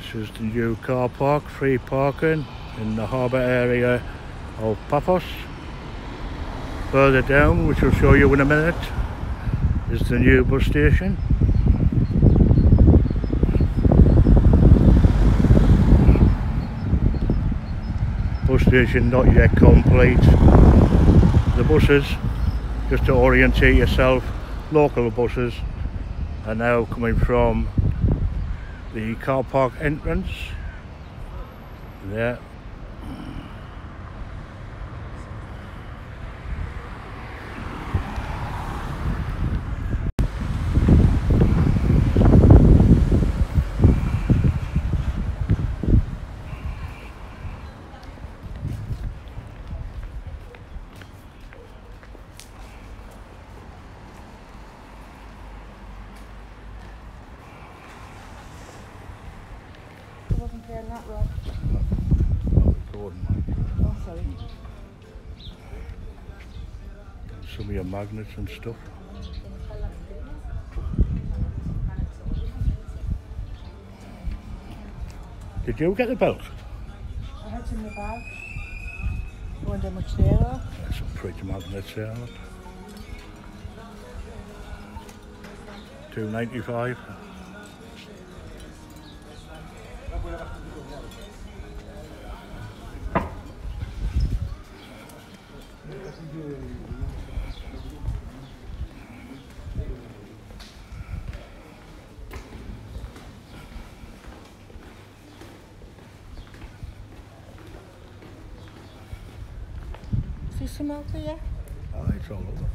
This is the new car park, free parking in the harbour area of Paphos. Further down, which I'll show you in a minute, is the new bus station. Bus station not yet complete. The buses, just to orientate yourself, local buses are now coming from the car park entrance there. I wasn't playing that wrong. Oh, sorry. Some of your magnets and stuff. Did you get the belt? I had some in the bag. I wonder how much they are. There's some pretty magnets there. Look. $2.95. See some out there? Oh, it's all over.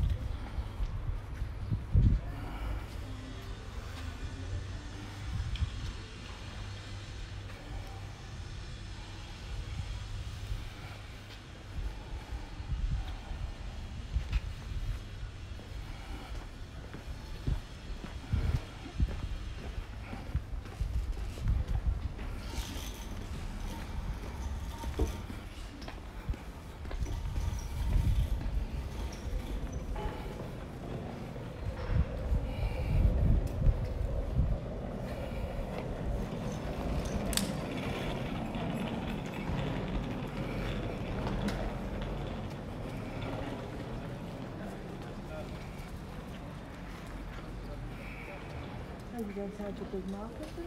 Are you going to a big market then?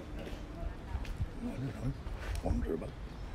I don't know. Wonder about.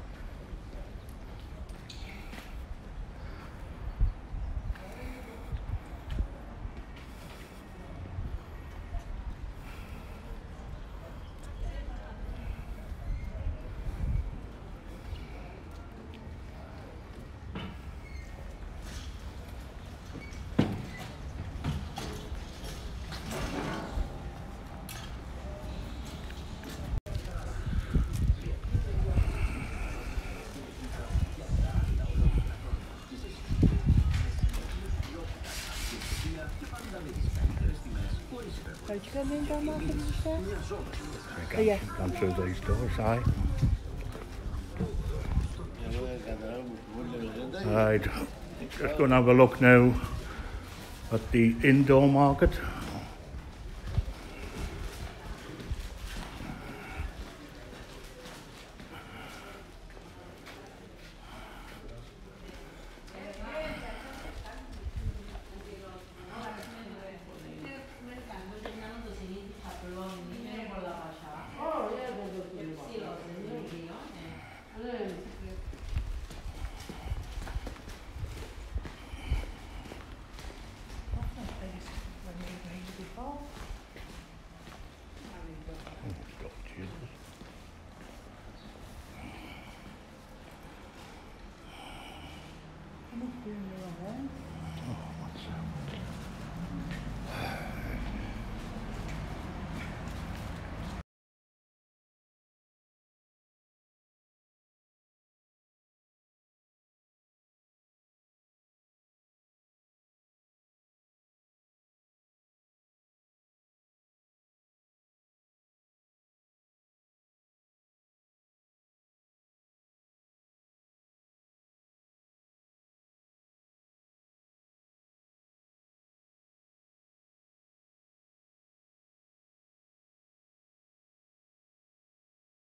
Right, you going in down market, did you say? I can't come through these doors, aye. Right, just going to have a look now at the indoor market.